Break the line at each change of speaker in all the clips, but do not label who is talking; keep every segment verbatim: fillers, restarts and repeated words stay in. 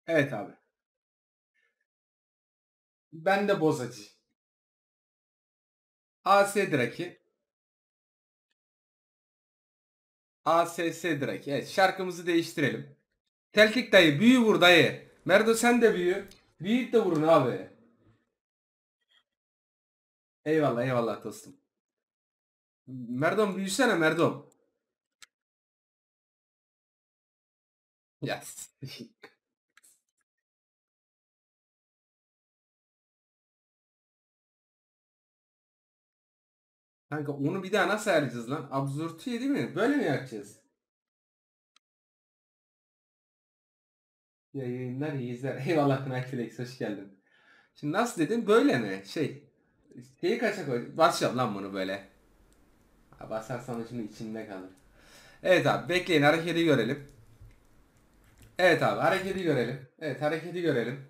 Evet abi. Ben de bozacı. A S Draki. A S S Draki. Evet, şarkımızı değiştirelim. Celtic dayı büyü vur dayı. Merdo sen de büyü. Büyüyüp de vurun abi. Eyvallah eyvallah dostum. Merdom büyüsene Merdom. Yes. Kanka onu bir daha nasıl ayarlayacağız lan? Absürtüye değil mi? Böyle mi yapacağız? Yayınlar iyi izler. Eyvallah Knight Flex hoş geldin. Şimdi nasıl dedim? Böyle mi? Şey. Şeyi kaça koy? Basacağım lan bunu böyle. Ha, basarsan şimdi içinde kalır. Evet abi bekleyin hareketi görelim. Evet abi hareketi görelim. Evet hareketi görelim.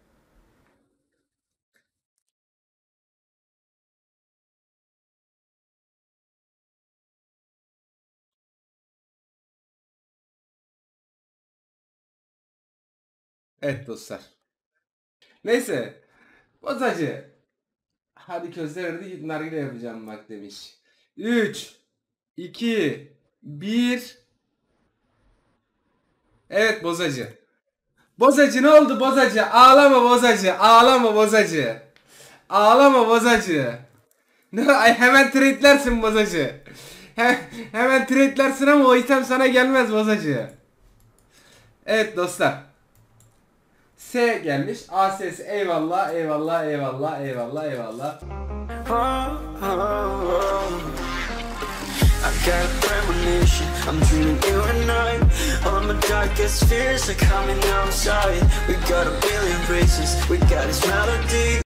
Evet dostlar. Neyse. Bozacı. Hadi közlerdi git nargile yapacağım bak demiş. üç, iki, bir. Evet bozacı. Bozacı ne oldu bozacı? Ağlama bozacı. Ağlama bozacı. Ağlama bozacı. Ne ay hemen trade'lersin bozacı. He, hemen trade'lersin ama o item sana gelmez bozacı. Evet dostlar. S gelmiş. A S S eyvallah eyvallah eyvallah eyvallah eyvallah. I got a premonition, I'm dreaming you and I. All my darkest fears are coming outside. We got a billion races, we got this melody.